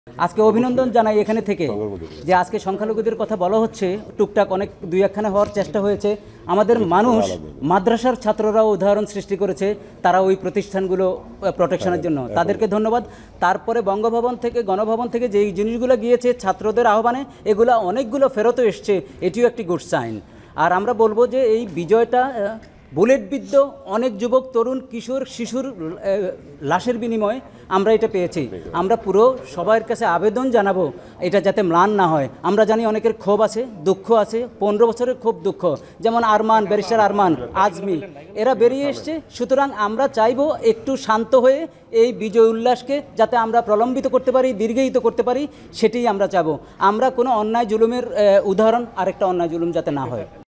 আজকে অভিনন্দন জানাই এখানে থেকে যে আজকে সংখ্যালঘুদের কথা বলা হচ্ছে, টুকটাক অনেক দুই একখানা হওয়ার চেষ্টা হয়েছে। আমাদের মানুষ মাদ্রাসার ছাত্ররাও উদাহরণ সৃষ্টি করেছে, তারা ওই প্রতিষ্ঠানগুলো প্রোটেকশনের জন্য, তাদেরকে ধন্যবাদ। তারপরে বঙ্গভবন থেকে, গণভবন থেকে যেই জিনিসগুলো গিয়েছে ছাত্রদের আহ্বানে, এগুলো অনেকগুলো ফেরতও এসছে, এটিও একটি গুড সাইন। আর আমরা বলবো যে এই বিজয়টা বুলেটবিদ্ধ অনেক যুবক, তরুণ, কিশোর, শিশুর লাশের বিনিময়ে আমরা এটা পেয়েছি। আমরা পুরো সবার কাছে আবেদন জানাবো এটা যাতে ম্লান না হয়। আমরা জানি অনেকের ক্ষোভ আছে, দুঃখ আছে, 15 বছরের ক্ষোভ দুঃখ, যেমন আরমান, ব্যারিস্টার আরমান, আজমি, এরা বেরিয়ে এসছে। সুতরাং আমরা চাইবো একটু শান্ত হয়ে এই বিজয় উল্লাসকে যাতে আমরা প্রলম্বিত করতে পারি, দীর্ঘায়িত করতে পারি, সেটাই আমরা চাবো। আমরা কোনো অন্যায় জুলুমের উদাহরণ আরেকটা অন্যায় জুলুম যাতে না হয়।